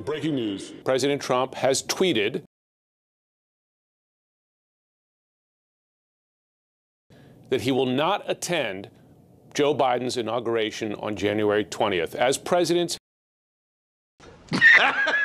The breaking news. President Trump has tweeted that he will not attend Joe Biden's inauguration on January 20th. As president,